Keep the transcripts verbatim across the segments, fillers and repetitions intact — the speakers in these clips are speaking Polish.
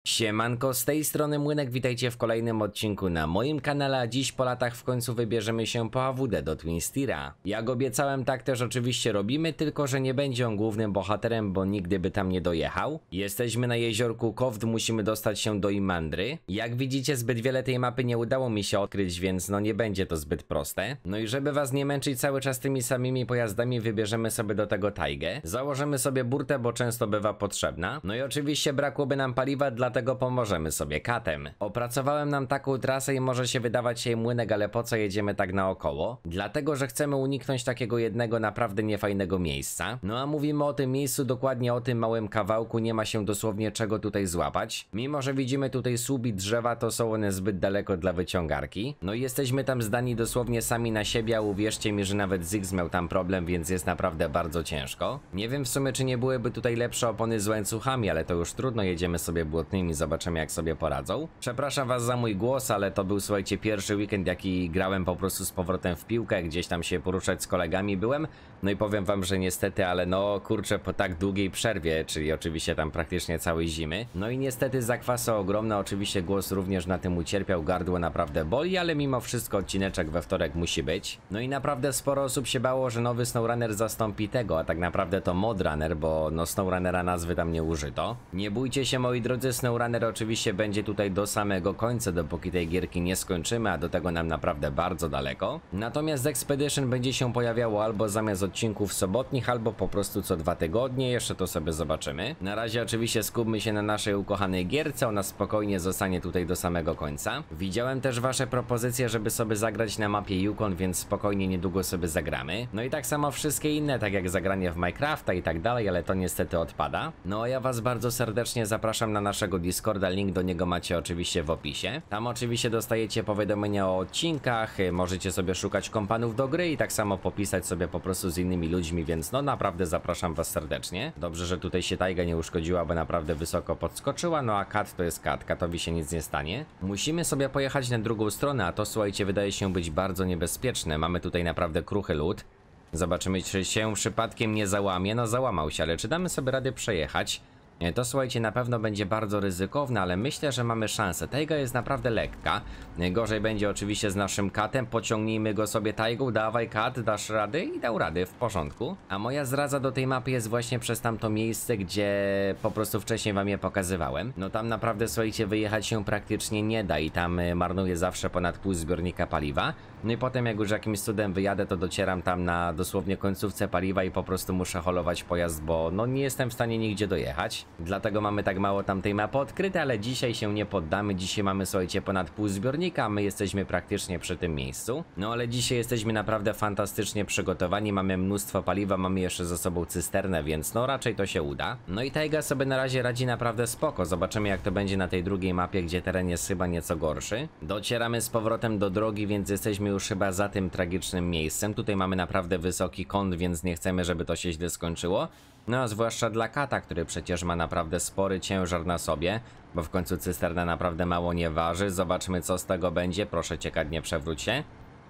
Siemanko, z tej strony Młynek, witajcie w kolejnym odcinku na moim kanale, a dziś po latach w końcu wybierzemy się po A W D do Twin Steera. Jak obiecałem, tak też oczywiście robimy, tylko że nie będzie on głównym bohaterem, bo nigdy by tam nie dojechał. Jesteśmy na jeziorku Kowd, musimy dostać się do Imandry. Jak widzicie, zbyt wiele tej mapy nie udało mi się odkryć, więc no nie będzie to zbyt proste. No i żeby was nie męczyć cały czas tymi samymi pojazdami, wybierzemy sobie do tego Taigę. Założymy sobie burtę, bo często bywa potrzebna. No i oczywiście brakłoby nam paliwa, dlatego Dlatego pomożemy sobie katem. Opracowałem nam taką trasę i może się wydawać jej Młynek, ale po co jedziemy tak naokoło? Dlatego, że chcemy uniknąć takiego jednego naprawdę niefajnego miejsca. No a mówimy o tym miejscu, dokładnie o tym małym kawałku, nie ma się dosłownie czego tutaj złapać. Mimo że widzimy tutaj słup i drzewa, to są one zbyt daleko dla wyciągarki. No i jesteśmy tam zdani dosłownie sami na siebie, a uwierzcie mi, że nawet Ziggs miał tam problem, więc jest naprawdę bardzo ciężko. Nie wiem w sumie, czy nie byłyby tutaj lepsze opony z łańcuchami, ale to już trudno, jedziemy sobie błotnymi, zobaczymy jak sobie poradzą. Przepraszam was za mój głos, ale to był, słuchajcie, pierwszy weekend, jaki grałem po prostu z powrotem w piłkę, gdzieś tam się poruszać z kolegami byłem. No i powiem wam, że niestety, ale no kurczę, po tak długiej przerwie, czyli oczywiście tam praktycznie całej zimy. No i niestety zakwasy ogromne, oczywiście głos również na tym ucierpiał, gardło naprawdę boli, ale mimo wszystko odcineczek we wtorek musi być. No i naprawdę sporo osób się bało, że nowy SnowRunner zastąpi tego, a tak naprawdę to ModRunner, bo no SnowRunnera nazwy tam nie użyto. Nie bójcie się, moi drodzy, SnowRunner oczywiście będzie tutaj do samego końca, dopóki tej gierki nie skończymy, a do tego nam naprawdę bardzo daleko. Natomiast Expedition będzie się pojawiało albo zamiast odcinków sobotnich, albo po prostu co dwa tygodnie, jeszcze to sobie zobaczymy. Na razie oczywiście skupmy się na naszej ukochanej gierce, ona spokojnie zostanie tutaj do samego końca. Widziałem też wasze propozycje, żeby sobie zagrać na mapie Yukon, więc spokojnie niedługo sobie zagramy. No i tak samo wszystkie inne, tak jak zagranie w Minecrafta i tak dalej, ale to niestety odpada. No a ja was bardzo serdecznie zapraszam na naszego Discorda, link do niego macie oczywiście w opisie. Tam oczywiście dostajecie powiadomienia o odcinkach, możecie sobie szukać kompanów do gry i tak samo popisać sobie po prostu z innymi ludźmi, więc no naprawdę zapraszam was serdecznie. Dobrze, że tutaj się Taiga nie uszkodziła, bo naprawdę wysoko podskoczyła, no a kat to jest kat, katowi się nic nie stanie. Musimy sobie pojechać na drugą stronę, a to, słuchajcie, wydaje się być bardzo niebezpieczne. Mamy tutaj naprawdę kruchy lód. Zobaczymy, czy się przypadkiem nie załamie. No załamał się, ale czy damy sobie radę przejechać? To, słuchajcie, na pewno będzie bardzo ryzykowne, ale myślę, że mamy szansę. Taiga jest naprawdę lekka. Gorzej będzie oczywiście z naszym katem. Pociągnijmy go sobie Taigą. Dawaj kat, dasz rady? I dał rady, w porządku. A moja zdradza do tej mapy jest właśnie przez tamto miejsce, gdzie po prostu wcześniej wam je pokazywałem. No tam naprawdę, słuchajcie, wyjechać się praktycznie nie da i tam marnuję zawsze ponad pół zbiornika paliwa. No i potem jak już jakimś cudem wyjadę, to docieram tam na dosłownie końcówce paliwa i po prostu muszę holować pojazd, bo no nie jestem w stanie nigdzie dojechać. Dlatego mamy tak mało tamtej mapy odkryte, ale dzisiaj się nie poddamy. Dzisiaj mamy, słuchajcie, ponad pół zbiornika, a my jesteśmy praktycznie przy tym miejscu. No ale dzisiaj jesteśmy naprawdę fantastycznie przygotowani, mamy mnóstwo paliwa, mamy jeszcze ze sobą cysternę, więc no raczej to się uda. No i Taiga sobie na razie radzi naprawdę spoko. Zobaczymy jak to będzie na tej drugiej mapie, gdzie teren jest chyba nieco gorszy. Docieramy z powrotem do drogi, więc jesteśmy już chyba za tym tragicznym miejscem. Tutaj mamy naprawdę wysoki kąt, więc nie chcemy, żeby to się źle skończyło. No a zwłaszcza dla kata, który przecież ma naprawdę spory ciężar na sobie, bo w końcu cysterna naprawdę mało nie waży. Zobaczmy co z tego będzie, proszę cię kat, nie przewróć się.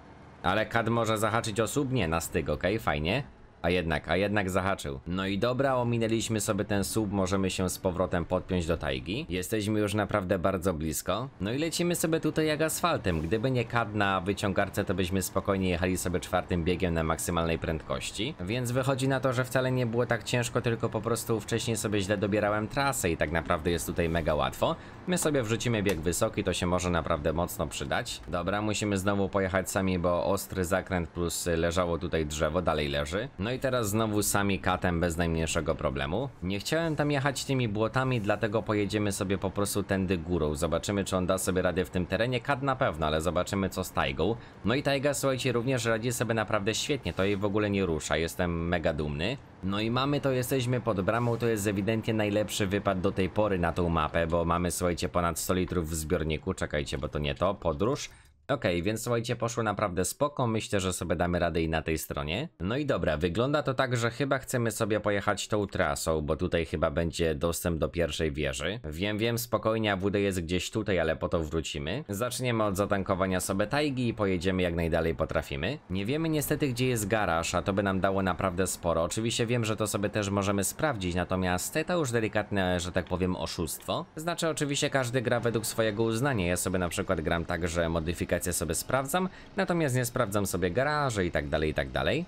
Ale kat może zahaczyć osób? Nie, na styk, okej, okay, fajnie. A jednak, a jednak zahaczył. No i dobra, ominęliśmy sobie ten słup, możemy się z powrotem podpiąć do Taigi. Jesteśmy już naprawdę bardzo blisko. No i lecimy sobie tutaj jak asfaltem. Gdyby nie kat na wyciągarce, to byśmy spokojnie jechali sobie czwartym biegiem na maksymalnej prędkości. Więc wychodzi na to, że wcale nie było tak ciężko, tylko po prostu wcześniej sobie źle dobierałem trasę i tak naprawdę jest tutaj mega łatwo. My sobie wrzucimy bieg wysoki, to się może naprawdę mocno przydać. Dobra, musimy znowu pojechać sami, bo ostry zakręt plus leżało tutaj drzewo, dalej leży. No No i teraz znowu sami katem bez najmniejszego problemu. Nie chciałem tam jechać tymi błotami, dlatego pojedziemy sobie po prostu tędy górą. Zobaczymy, czy on da sobie radę w tym terenie. Kat na pewno, ale zobaczymy co z Taigą. No i Taiga, słuchajcie, również radzi sobie naprawdę świetnie. To jej w ogóle nie rusza. Jestem mega dumny. No i mamy to, jesteśmy pod bramą. To jest ewidentnie najlepszy wypad do tej pory na tą mapę, bo mamy, słuchajcie, ponad sto litrów w zbiorniku. Czekajcie, bo to nie to. Podróż. Okej, okay, więc słuchajcie, poszło naprawdę spoko, myślę, że sobie damy radę i na tej stronie. No i dobra, wygląda to tak, że chyba chcemy sobie pojechać tą trasą, bo tutaj chyba będzie dostęp do pierwszej wieży. Wiem, wiem, spokojnie, A W D jest gdzieś tutaj, ale po to wrócimy. Zaczniemy od zatankowania sobie tajgi i pojedziemy jak najdalej potrafimy. Nie wiemy niestety, gdzie jest garaż, a to by nam dało naprawdę sporo. Oczywiście wiem, że to sobie też możemy sprawdzić, natomiast to już delikatne, że tak powiem, oszustwo. Znaczy oczywiście każdy gra według swojego uznania. Ja sobie na przykład gram tak, że modyfikacje sobie sprawdzam, natomiast nie sprawdzam sobie garaży i tak dalej, i tak dalej.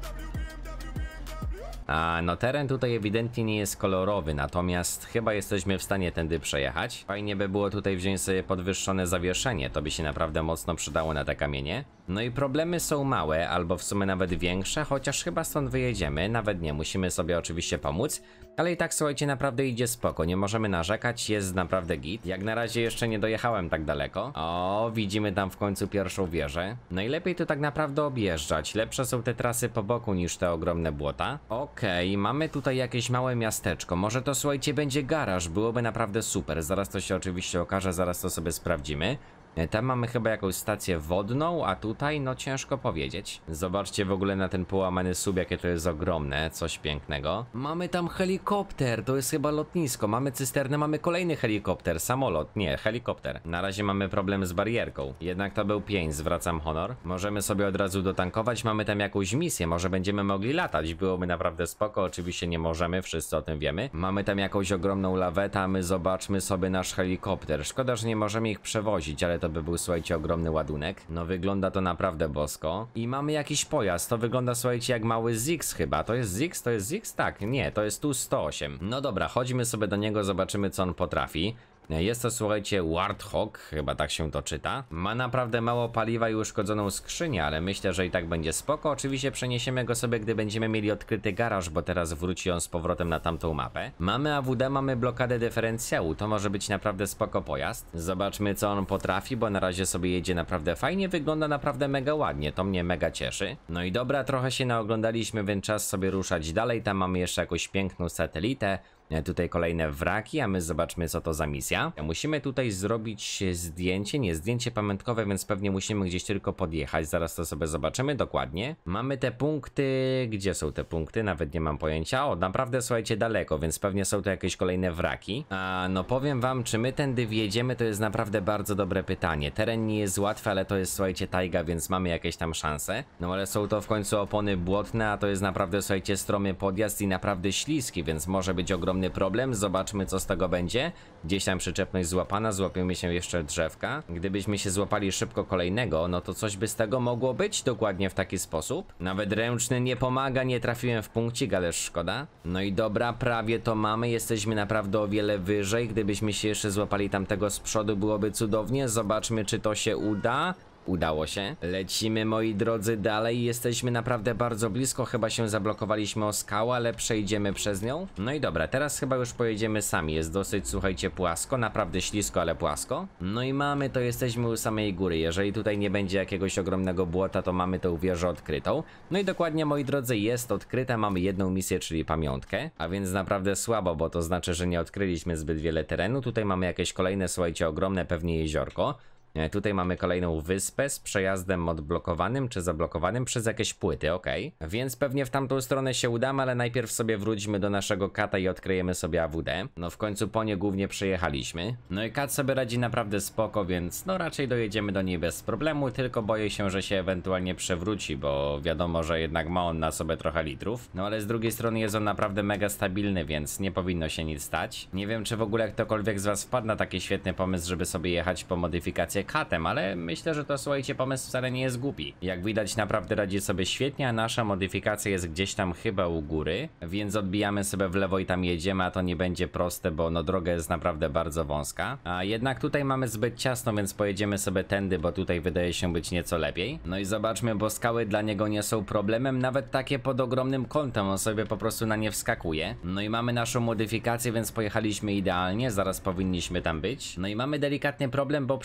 A no teren tutaj ewidentnie nie jest kolorowy, natomiast chyba jesteśmy w stanie tędy przejechać. Fajnie by było tutaj wziąć sobie podwyższone zawieszenie, to by się naprawdę mocno przydało na te kamienie. No i problemy są małe, albo w sumie nawet większe, chociaż chyba stąd wyjedziemy, nawet nie, musimy sobie oczywiście pomóc. Ale i tak słuchajcie, naprawdę idzie spoko, nie możemy narzekać, jest naprawdę git. Jak na razie jeszcze nie dojechałem tak daleko. O, widzimy tam w końcu pierwszą wieżę. No i lepiej tu tak naprawdę objeżdżać, lepsze są te trasy po boku niż te ogromne błota. Okej, okay, mamy tutaj jakieś małe miasteczko, może to słuchajcie będzie garaż, byłoby naprawdę super. Zaraz to się oczywiście okaże, zaraz to sobie sprawdzimy. Tam mamy chyba jakąś stację wodną, a tutaj no ciężko powiedzieć. Zobaczcie w ogóle na ten połamany sub, jakie to jest ogromne, coś pięknego. Mamy tam helikopter, to jest chyba lotnisko, mamy cysternę, mamy kolejny helikopter, samolot, nie, helikopter. Na razie mamy problem z barierką, jednak to był pięć, zwracam honor. Możemy sobie od razu dotankować, mamy tam jakąś misję, może będziemy mogli latać, byłoby naprawdę spoko, oczywiście nie możemy, wszyscy o tym wiemy. Mamy tam jakąś ogromną lawetę, a my zobaczmy sobie nasz helikopter. Szkoda, że nie możemy ich przewozić, ale to To by był, słuchajcie, ogromny ładunek. No wygląda to naprawdę bosko. I mamy jakiś pojazd, to wygląda, słuchajcie, jak mały Zix chyba. To jest Zix? To jest Zix? Tak, nie, to jest tu sto osiem. No dobra, chodźmy sobie do niego, zobaczymy co on potrafi. Jest to, słuchajcie, Warthog, chyba tak się to czyta. Ma naprawdę mało paliwa i uszkodzoną skrzynię, ale myślę, że i tak będzie spoko. Oczywiście przeniesiemy go sobie, gdy będziemy mieli odkryty garaż, bo teraz wróci on z powrotem na tamtą mapę. Mamy A W D, mamy blokadę dyferencjału, to może być naprawdę spoko pojazd. Zobaczmy co on potrafi, bo na razie sobie jedzie naprawdę fajnie, wygląda naprawdę mega ładnie, to mnie mega cieszy. No i dobra, trochę się naoglądaliśmy, więc czas sobie ruszać dalej. Tam mamy jeszcze jakąś piękną satelitę. Tutaj kolejne wraki, a my zobaczmy co to za misja. Musimy tutaj zrobić zdjęcie, nie zdjęcie pamiątkowe, więc pewnie musimy gdzieś tylko podjechać, zaraz to sobie zobaczymy dokładnie. Mamy te punkty, gdzie są te punkty? Nawet nie mam pojęcia. O, naprawdę słuchajcie daleko, więc pewnie są to jakieś kolejne wraki. A no powiem wam, czy my tędy wjedziemy, to jest naprawdę bardzo dobre pytanie. Teren nie jest łatwy, ale to jest słuchajcie tajga, więc mamy jakieś tam szanse. No ale są to w końcu opony błotne, a to jest naprawdę słuchajcie stromy podjazd i naprawdę śliski, więc może być ogromny problem, zobaczmy co z tego będzie. Gdzieś tam przyczepność złapana, złapiemy się jeszcze drzewka. Gdybyśmy się złapali szybko kolejnego, no to coś by z tego mogło być dokładnie w taki sposób. Nawet ręczny nie pomaga, nie trafiłem w punkcik, ale szkoda. No i dobra, prawie to mamy, jesteśmy naprawdę o wiele wyżej. Gdybyśmy się jeszcze złapali tamtego z przodu, byłoby cudownie. Zobaczmy czy to się uda. Udało się. Lecimy moi drodzy dalej, jesteśmy naprawdę bardzo blisko, chyba się zablokowaliśmy o skałę, ale przejdziemy przez nią. No i dobra, teraz chyba już pojedziemy sami, jest dosyć słuchajcie płasko, naprawdę ślisko, ale płasko. No i mamy to, jesteśmy u samej góry, jeżeli tutaj nie będzie jakiegoś ogromnego błota, to mamy tą wieżę odkrytą. No i dokładnie moi drodzy jest odkryta, mamy jedną misję, czyli pamiątkę, a więc naprawdę słabo, bo to znaczy, że nie odkryliśmy zbyt wiele terenu. Tutaj mamy jakieś kolejne słuchajcie ogromne pewnie jeziorko. Tutaj mamy kolejną wyspę z przejazdem odblokowanym czy zablokowanym przez jakieś płyty, ok. Więc pewnie w tamtą stronę się udamy, ale najpierw sobie wróćmy do naszego kata i odkryjemy sobie A W D. No w końcu po nie głównie przejechaliśmy. No i kat sobie radzi naprawdę spoko, więc no raczej dojedziemy do niej bez problemu, tylko boję się, że się ewentualnie przewróci, bo wiadomo, że jednak ma on na sobie trochę litrów. No ale z drugiej strony jest on naprawdę mega stabilny, więc nie powinno się nic stać. Nie wiem, czy w ogóle ktokolwiek z was wpadł na taki świetny pomysł, żeby sobie jechać po modyfikację katem, ale myślę, że to słuchajcie pomysł wcale nie jest głupi. Jak widać naprawdę radzi sobie świetnie, a nasza modyfikacja jest gdzieś tam chyba u góry, więc odbijamy sobie w lewo i tam jedziemy, a to nie będzie proste, bo no droga jest naprawdę bardzo wąska. A jednak tutaj mamy zbyt ciasno, więc pojedziemy sobie tędy, bo tutaj wydaje się być nieco lepiej. No i zobaczmy, bo skały dla niego nie są problemem, nawet takie pod ogromnym kątem, on sobie po prostu na nie wskakuje. No i mamy naszą modyfikację, więc pojechaliśmy idealnie, zaraz powinniśmy tam być. No i mamy delikatny problem, bo przy końcu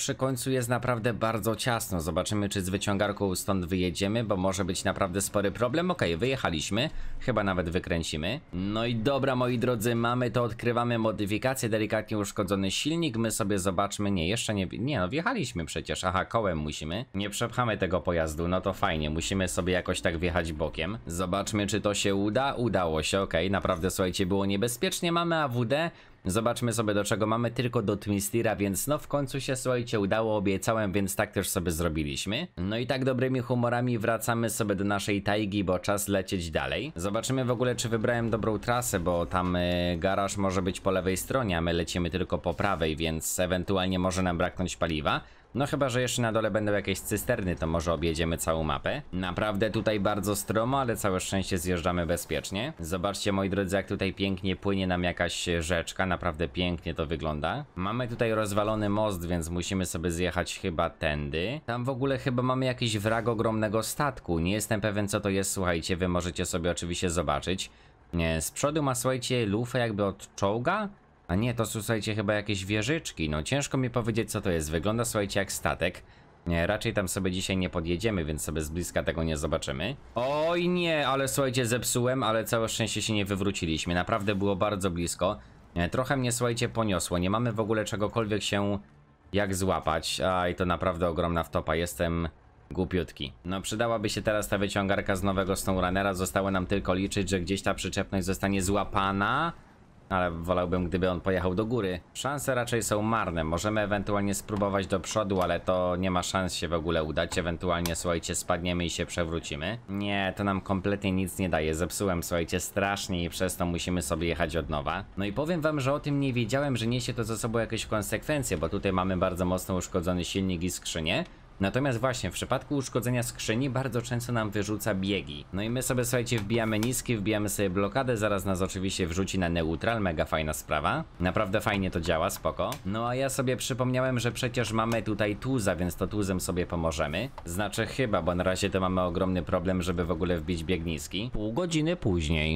końcu jest naprawdę bardzo ciasno. Zobaczymy, czy z wyciągarką stąd wyjedziemy, bo może być naprawdę spory problem. Okej, wyjechaliśmy, chyba nawet wykręcimy. No i dobra, moi drodzy, mamy to, odkrywamy modyfikację, delikatnie uszkodzony silnik. My sobie zobaczmy, nie, jeszcze nie, nie no wjechaliśmy przecież, aha, kołem musimy. Nie przepchamy tego pojazdu, no to fajnie, musimy sobie jakoś tak wjechać bokiem. Zobaczmy, czy to się uda. Udało się, okej, naprawdę, słuchajcie, było niebezpiecznie. Mamy A W D. Zobaczmy sobie, do czego mamy, tylko do Twin Steera, więc no w końcu się, słuchajcie, udało, obiecałem, więc tak też sobie zrobiliśmy. No i tak dobrymi humorami wracamy sobie do naszej tajgi, bo czas lecieć dalej. Zobaczymy w ogóle, czy wybrałem dobrą trasę, bo tam y, garaż może być po lewej stronie, a my lecimy tylko po prawej, więc ewentualnie może nam braknąć paliwa. No chyba, że jeszcze na dole będą jakieś cysterny, to może objedziemy całą mapę. Naprawdę tutaj bardzo stromo, ale całe szczęście zjeżdżamy bezpiecznie. Zobaczcie, moi drodzy, jak tutaj pięknie płynie nam jakaś rzeczka, naprawdę pięknie to wygląda. Mamy tutaj rozwalony most, więc musimy sobie zjechać chyba tędy. Tam w ogóle chyba mamy jakiś wrak ogromnego statku, nie jestem pewien, co to jest, słuchajcie, wy możecie sobie oczywiście zobaczyć. Nie, z przodu ma, słuchajcie, lufę jakby od czołga? A nie, to są, słuchajcie, chyba jakieś wieżyczki. No ciężko mi powiedzieć, co to jest. Wygląda, słuchajcie, jak statek. Nie, raczej tam sobie dzisiaj nie podjedziemy, więc sobie z bliska tego nie zobaczymy. Oj nie, ale słuchajcie, zepsułem, ale całe szczęście się nie wywróciliśmy. Naprawdę było bardzo blisko. Nie, trochę mnie, słuchajcie, poniosło. Nie mamy w ogóle czegokolwiek się jak złapać. Aj, to naprawdę ogromna wtopa. Jestem głupiutki. No przydałaby się teraz ta wyciągarka z nowego SnowRunnera. Zostało nam tylko liczyć, że gdzieś ta przyczepność zostanie złapana. Ale wolałbym, gdyby on pojechał do góry. Szanse raczej są marne. Możemy ewentualnie spróbować do przodu, ale to nie ma szans się w ogóle udać. Ewentualnie, słuchajcie, spadniemy i się przewrócimy. Nie, to nam kompletnie nic nie daje. Zepsułem, słuchajcie, strasznie i przez to musimy sobie jechać od nowa. No i powiem wam, że o tym nie wiedziałem, że niesie to ze sobą jakieś konsekwencje, bo tutaj mamy bardzo mocno uszkodzony silnik i skrzynię. Natomiast właśnie w przypadku uszkodzenia skrzyni bardzo często nam wyrzuca biegi. No i my sobie, słuchajcie, wbijamy niski, wbijamy sobie blokadę, zaraz nas oczywiście wrzuci na neutral, mega fajna sprawa. Naprawdę fajnie to działa, spoko. No a ja sobie przypomniałem, że przecież mamy tutaj tuza, więc to tuzem sobie pomożemy. Znaczy chyba, bo na razie to mamy ogromny problem, żeby w ogóle wbić bieg niski. Pół godziny później.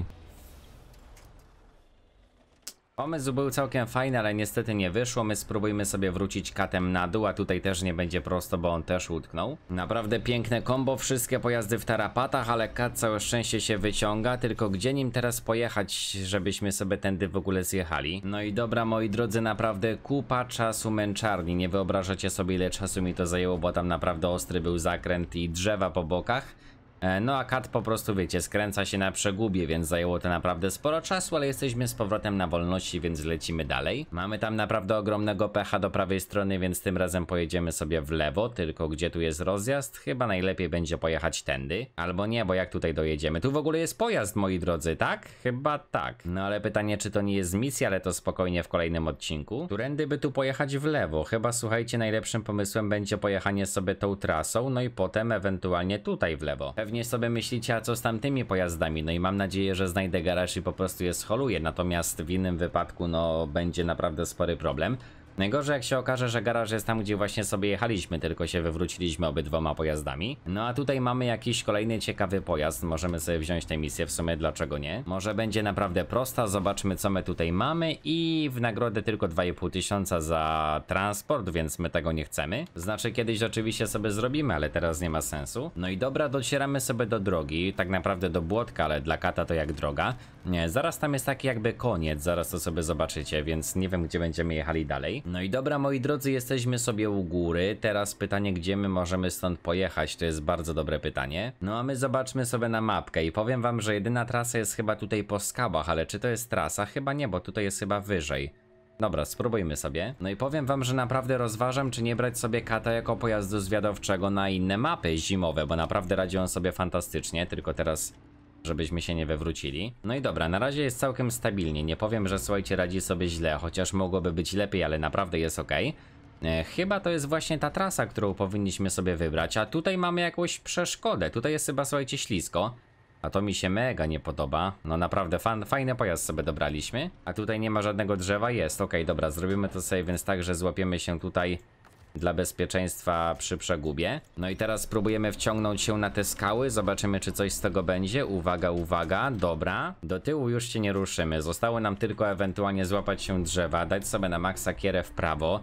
Pomysł był całkiem fajny, ale niestety nie wyszło. My spróbujmy sobie wrócić katem na dół, a tutaj też nie będzie prosto, bo on też utknął. Naprawdę piękne kombo, wszystkie pojazdy w tarapatach, ale kat całe szczęście się wyciąga. Tylko gdzie nim teraz pojechać, żebyśmy sobie tędy w ogóle zjechali? No i dobra, moi drodzy, naprawdę kupa czasu męczarni. Nie wyobrażacie sobie, ile czasu mi to zajęło, bo tam naprawdę ostry był zakręt i drzewa po bokach. No a kat po prostu, wiecie, skręca się na przegubie, więc zajęło to naprawdę sporo czasu, ale jesteśmy z powrotem na wolności, więc lecimy dalej. Mamy tam naprawdę ogromnego pecha do prawej strony, więc tym razem pojedziemy sobie w lewo, tylko gdzie tu jest rozjazd? Chyba najlepiej będzie pojechać tędy. Albo nie, bo jak tutaj dojedziemy? Tu w ogóle jest pojazd, moi drodzy, tak? Chyba tak. No ale pytanie, czy to nie jest misja, ale to spokojnie w kolejnym odcinku. Którędy by tu pojechać w lewo? Chyba, słuchajcie, najlepszym pomysłem będzie pojechanie sobie tą trasą, no i potem ewentualnie tutaj w lewo. Pewnie sobie myślicie, a co z tamtymi pojazdami? No i mam nadzieję, że znajdę garaż i po prostu je scholuję, natomiast w innym wypadku no będzie naprawdę spory problem. Najgorzej jak się okaże, że garaż jest tam, gdzie właśnie sobie jechaliśmy, tylko się wywróciliśmy obydwoma pojazdami. No a tutaj mamy jakiś kolejny ciekawy pojazd, możemy sobie wziąć tę misję, w sumie dlaczego nie? Może będzie naprawdę prosta, zobaczmy co my tutaj mamy i w nagrodę tylko dwa i pół tysiąca za transport, więc my tego nie chcemy. Znaczy kiedyś oczywiście sobie zrobimy, ale teraz nie ma sensu. No i dobra, docieramy sobie do drogi, tak naprawdę do Błotka, ale dla kata to jak droga. Nie, zaraz tam jest taki jakby koniec, zaraz to sobie zobaczycie, więc nie wiem gdzie będziemy jechali dalej. No i dobra, moi drodzy, jesteśmy sobie u góry. Teraz pytanie, gdzie my możemy stąd pojechać, to jest bardzo dobre pytanie. No a my zobaczmy sobie na mapkę i powiem wam, że jedyna trasa jest chyba tutaj po skałach, ale czy to jest trasa? Chyba nie, bo tutaj jest chyba wyżej. Dobra, spróbujmy sobie. No i powiem wam, że naprawdę rozważam, czy nie brać sobie kata jako pojazdu zwiadowczego na inne mapy zimowe, bo naprawdę radzi on sobie fantastycznie, tylko teraz żebyśmy się nie wywrócili. No i dobra, na razie jest całkiem stabilnie. Nie powiem, że słuchajcie, radzi sobie źle, chociaż mogłoby być lepiej, ale naprawdę jest ok. E, chyba to jest właśnie ta trasa, którą powinniśmy sobie wybrać, a tutaj mamy jakąś przeszkodę. Tutaj jest chyba, słuchajcie, ślisko. A to mi się mega nie podoba. No naprawdę fan, fajny pojazd sobie dobraliśmy. A tutaj nie ma żadnego drzewa, jest. Ok, dobra, zrobimy to sobie więc tak, że złapiemy się tutaj dla bezpieczeństwa przy przegubie. No i teraz spróbujemy wciągnąć się na te skały, zobaczymy czy coś z tego będzie. Uwaga, uwaga, dobra. Do tyłu już się nie ruszymy, zostało nam tylko ewentualnie złapać się drzewa, dać sobie na maksa kierę w prawo.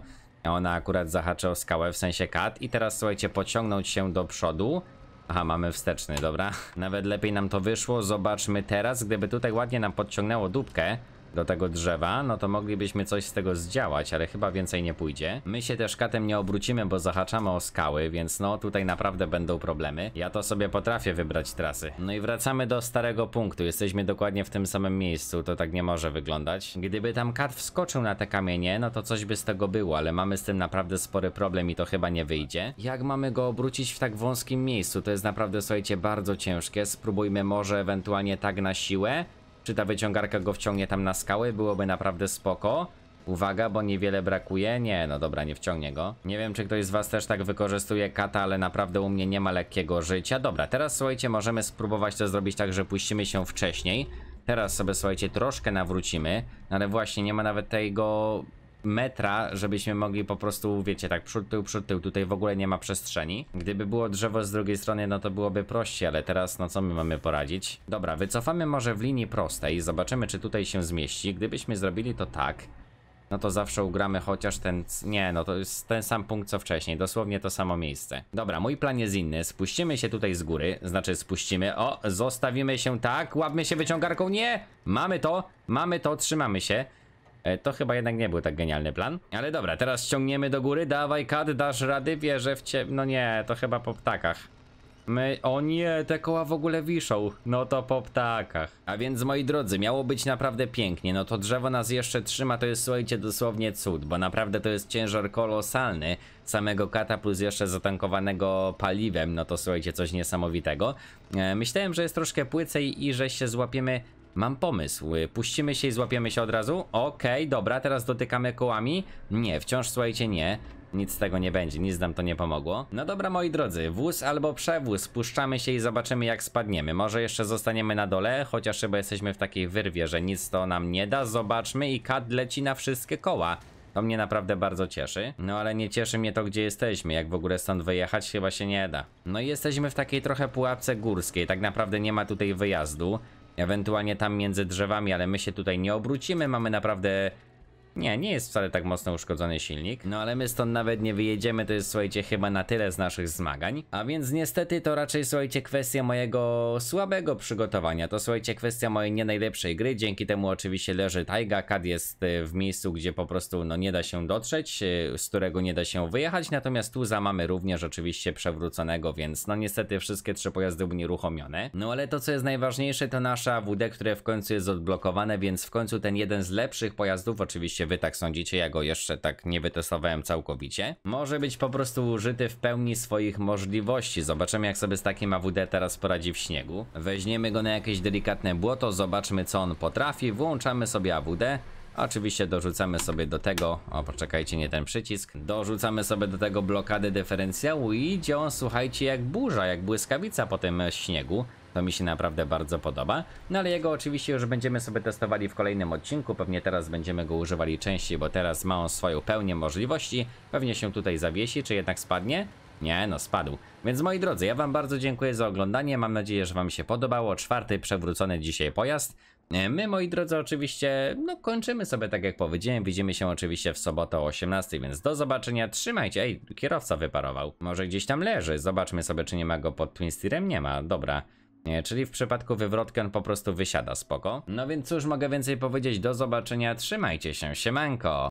A ona akurat zahacza o skałę, w sensie kat. I teraz słuchajcie, pociągnąć się do przodu. Aha, mamy wsteczny, dobra. Nawet lepiej nam to wyszło. Zobaczmy teraz, gdyby tutaj ładnie nam podciągnęło dupkę do tego drzewa, no to moglibyśmy coś z tego zdziałać, ale chyba więcej nie pójdzie. My się też katem nie obrócimy, bo zahaczamy o skały, więc no tutaj naprawdę będą problemy. Ja to sobie potrafię wybrać trasy. No i wracamy do starego punktu. Jesteśmy dokładnie w tym samym miejscu, to tak nie może wyglądać. Gdyby tam kat wskoczył na te kamienie, no to coś by z tego było, ale mamy z tym naprawdę spory problem i to chyba nie wyjdzie. Jak mamy go obrócić w tak wąskim miejscu? To jest naprawdę, słuchajcie, bardzo ciężkie. Spróbujmy może ewentualnie tak na siłę. Czy ta wyciągarka go wciągnie tam na skały? Byłoby naprawdę spoko. Uwaga, bo niewiele brakuje. Nie, no dobra, nie wciągnie go. Nie wiem, czy ktoś z was też tak wykorzystuje kata, ale naprawdę u mnie nie ma lekkiego życia. Dobra, teraz słuchajcie, możemy spróbować to zrobić tak, że puścimy się wcześniej. Teraz sobie, słuchajcie, troszkę nawrócimy. Ale właśnie nie ma nawet tego metra, żebyśmy mogli po prostu, wiecie, tak przód, tył, przód, tył. Tutaj w ogóle nie ma przestrzeni. Gdyby było drzewo z drugiej strony, no to byłoby prościej, ale teraz, no co my mamy poradzić? Dobra, wycofamy może w linii prostej, zobaczymy, czy tutaj się zmieści. Gdybyśmy zrobili to tak, no to zawsze ugramy chociaż ten... Nie, no to jest ten sam punkt co wcześniej, dosłownie to samo miejsce. Dobra, mój plan jest inny, spuścimy się tutaj z góry, znaczy spuścimy, o, zostawimy się tak, łapmy się wyciągarką, nie! Mamy to, mamy to, trzymamy się. To chyba jednak nie był tak genialny plan. Ale dobra, teraz ściągniemy do góry. Dawaj, kat, dasz rady, wierzę w ciebie. No nie, to chyba po ptakach. My... O nie, te koła w ogóle wiszą. No to po ptakach. A więc, moi drodzy, miało być naprawdę pięknie. No to drzewo nas jeszcze trzyma, to jest, słuchajcie, dosłownie cud. Bo naprawdę to jest ciężar kolosalny samego kata plus jeszcze zatankowanego paliwem. No to, słuchajcie, coś niesamowitego. E, myślałem, że jest troszkę płycej i że się złapiemy... Mam pomysł, puścimy się i złapiemy się od razu. Okej, okay, dobra, teraz dotykamy kołami. Nie, wciąż, słuchajcie, nie. Nic z tego nie będzie, nic nam to nie pomogło. No dobra, moi drodzy, wóz albo przewóz. Puszczamy się i zobaczymy, jak spadniemy. Może jeszcze zostaniemy na dole, chociaż chyba jesteśmy w takiej wyrwie, że nic to nam nie da. Zobaczmy i kat leci na wszystkie koła. To mnie naprawdę bardzo cieszy. No ale nie cieszy mnie to, gdzie jesteśmy. Jak w ogóle stąd wyjechać, chyba się nie da. No i jesteśmy w takiej trochę pułapce górskiej. Tak naprawdę nie ma tutaj wyjazdu. Ewentualnie tam między drzewami, ale my się tutaj nie obrócimy. Mamy naprawdę... Nie, nie jest wcale tak mocno uszkodzony silnik. No ale my stąd nawet nie wyjedziemy, to jest, słuchajcie, chyba na tyle z naszych zmagań. A więc niestety to raczej, słuchajcie, kwestia mojego słabego przygotowania. To, słuchajcie, kwestia mojej nie najlepszej gry. Dzięki temu oczywiście leży tajga. Kat jest w miejscu, gdzie po prostu no nie da się dotrzeć, z którego nie da się wyjechać. Natomiast tuza mamy również oczywiście przewróconego, więc no niestety wszystkie trzy pojazdy były nieruchomione. No ale to, co jest najważniejsze, to nasza A W D, które w końcu jest odblokowane, więc w końcu ten jeden z lepszych pojazdów, oczywiście wy tak sądzicie, ja go jeszcze tak nie wytestowałem całkowicie, może być po prostu użyty w pełni swoich możliwości. Zobaczymy, jak sobie z takim A W D teraz poradzi w śniegu. Weźmiemy go na jakieś delikatne błoto, zobaczmy, co on potrafi, włączamy sobie A W D. Oczywiście dorzucamy sobie do tego, o poczekajcie, nie ten przycisk, dorzucamy sobie do tego blokadę dyferencjału i idzie on, słuchajcie, jak burza, jak błyskawica po tym śniegu. To mi się naprawdę bardzo podoba. No ale jego oczywiście już będziemy sobie testowali w kolejnym odcinku. Pewnie teraz będziemy go używali częściej, bo teraz ma on swoją pełnię możliwości. Pewnie się tutaj zawiesi, czy jednak spadnie? Nie, no spadł. Więc moi drodzy, ja wam bardzo dziękuję za oglądanie. Mam nadzieję, że wam się podobało. Czwarty przewrócony dzisiaj pojazd. My, moi drodzy, oczywiście, no kończymy sobie tak jak powiedziałem. Widzimy się oczywiście w sobotę o osiemnastej, więc do zobaczenia. Trzymajcie. Ej, kierowca wyparował. Może gdzieś tam leży. Zobaczmy sobie, czy nie ma go pod Twin Steerem. Nie ma, dobra. Nie, czyli w przypadku wywrotki on po prostu wysiada, spoko. No więc cóż mogę więcej powiedzieć, do zobaczenia, trzymajcie się, siemanko!